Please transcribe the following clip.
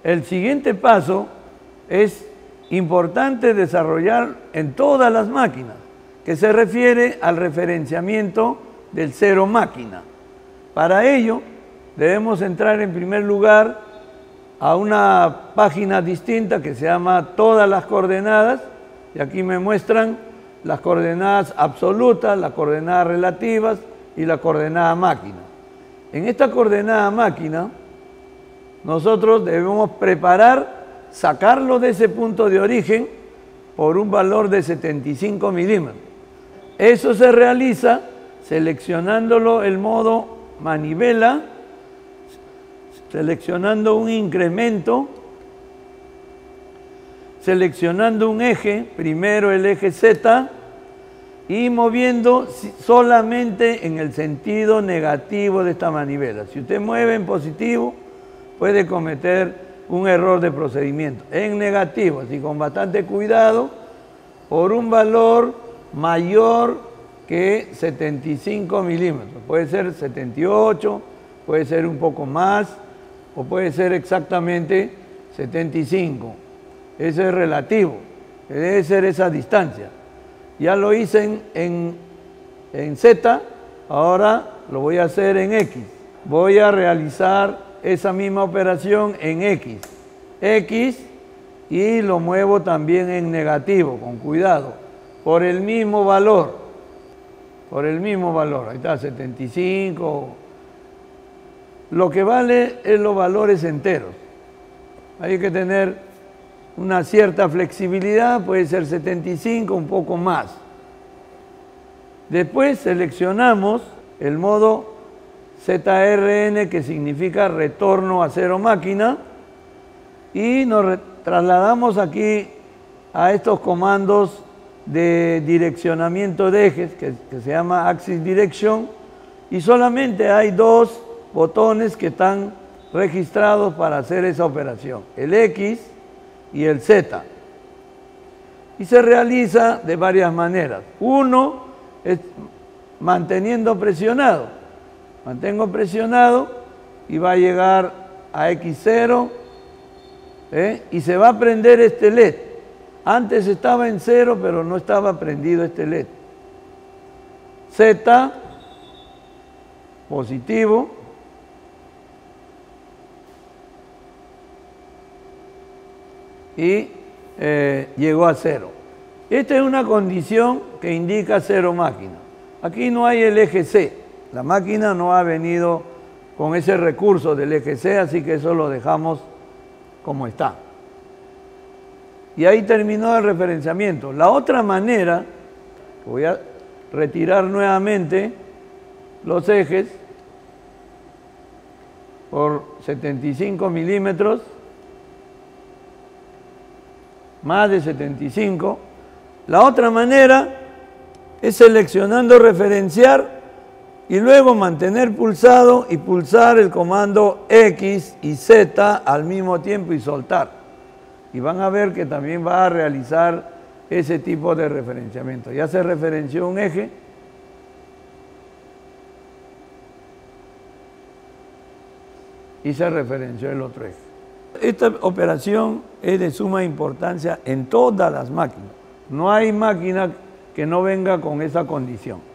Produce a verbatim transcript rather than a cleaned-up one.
el siguiente paso es importante desarrollar en todas las máquinas, que se refiere al referenciamiento del cero máquina. Para ello, debemos entrar en primer lugar a una página distinta que se llama Todas las coordenadas, y aquí me muestran las coordenadas absolutas, las coordenadas relativas y la coordenada máquina. En esta coordenada máquina, nosotros debemos preparar, sacarlo de ese punto de origen por un valor de setenta y cinco milímetros. Eso se realiza seleccionándolo el modo manivela, seleccionando un incremento, seleccionando un eje, primero el eje Z, y moviendo solamente en el sentido negativo de esta manivela. Si usted mueve en positivo, puede cometer un error de procedimiento. En negativo, así con bastante cuidado, por un valor mayor que setenta y cinco milímetros. Puede ser setenta y ocho, puede ser un poco más, o puede ser exactamente setenta y cinco. Eso es relativo, debe ser esa distancia. Ya lo hice en, en, en Z, ahora lo voy a hacer en X. Voy a realizar esa misma operación en X. X y lo muevo también en negativo, con cuidado, por el mismo valor. Por el mismo valor, ahí está, setenta y cinco. Lo que vale es los valores enteros. Hay que tener una cierta flexibilidad, puede ser setenta y cinco, un poco más. Después seleccionamos el modo Z R N, que significa retorno a cero máquina, y nos trasladamos aquí a estos comandos de direccionamiento de ejes, que, que se llama Axis Direction, y solamente hay dos botones que están registrados para hacer esa operación, el X y el Z. Y se realiza de varias maneras. Uno es manteniendo presionado. Mantengo presionado y va a llegar a X cero, ¿eh? Y se va a prender este L E D. Antes estaba en cero, pero no estaba prendido este L E D. Z, positivo. Y eh, llegó a cero. Esta es una condición que indica cero máquina. Aquí no hay el eje C. La máquina no ha venido con ese recurso del eje C, así que eso lo dejamos como está. Y ahí terminó el referenciamiento. La otra manera, voy a retirar nuevamente los ejes por setenta y cinco milímetros, más de setenta y cinco. La otra manera es seleccionando referenciar y luego mantener pulsado y pulsar el comando X y Z al mismo tiempo y soltar. Y van a ver que también va a realizar ese tipo de referenciamiento. Ya se referenció un eje. Y se referenció el otro eje. Esta operación es de suma importancia en todas las máquinas. No hay máquina que no venga con esa condición.